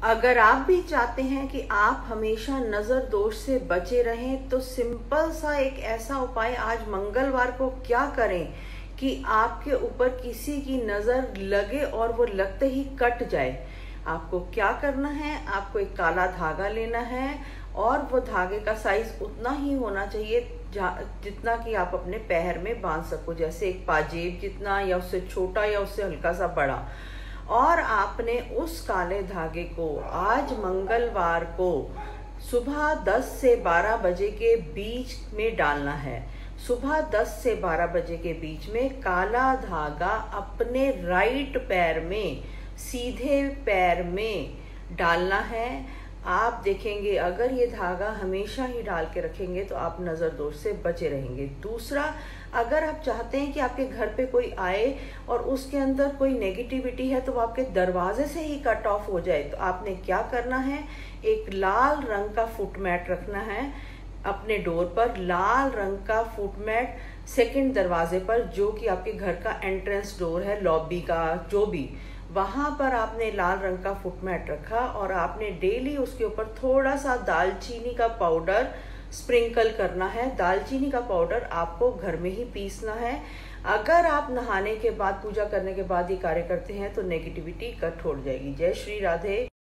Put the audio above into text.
अगर आप भी चाहते हैं कि आप हमेशा नजर दोष से बचे रहें तो सिंपल सा एक ऐसा उपाय आज मंगलवार को क्या करें कि आपके ऊपर किसी की नजर लगे और वो लगते ही कट जाए। आपको क्या करना है, आपको एक काला धागा लेना है और वो धागे का साइज उतना ही होना चाहिए जितना कि आप अपने पैर में बांध सको, जैसे एक पाजेब जितना या उससे छोटा या उससे हल्का सा बड़ा। और आपने उस काले धागे को आज मंगलवार को सुबह 10 से 12 बजे के बीच में डालना है। सुबह 10 से 12 बजे के बीच में काला धागा अपने राइट पैर में, सीधे पैर में डालना है। आप देखेंगे अगर ये धागा हमेशा ही डाल के रखेंगे तो आप नज़र दोष से बचे रहेंगे। दूसरा, अगर आप चाहते हैं कि आपके घर पे कोई आए और उसके अंदर कोई नेगेटिविटी है तो वो आपके दरवाजे से ही कट ऑफ हो जाए, तो आपने क्या करना है, एक लाल रंग का फुट मैट रखना है अपने डोर पर। लाल रंग का फुट मैट सेकंड दरवाजे पर, जो कि आपके घर का एंट्रेंस डोर है, लॉबी का जो भी, वहां पर आपने लाल रंग का फुट मैट रखा और आपने डेली उसके ऊपर थोड़ा सा दालचीनी का पाउडर स्प्रिंकल करना है। दालचीनी का पाउडर आपको घर में ही पीसना है। अगर आप नहाने के बाद, पूजा करने के बाद ये कार्य करते हैं तो नेगेटिविटी कट हो जाएगी। जय श्री राधे।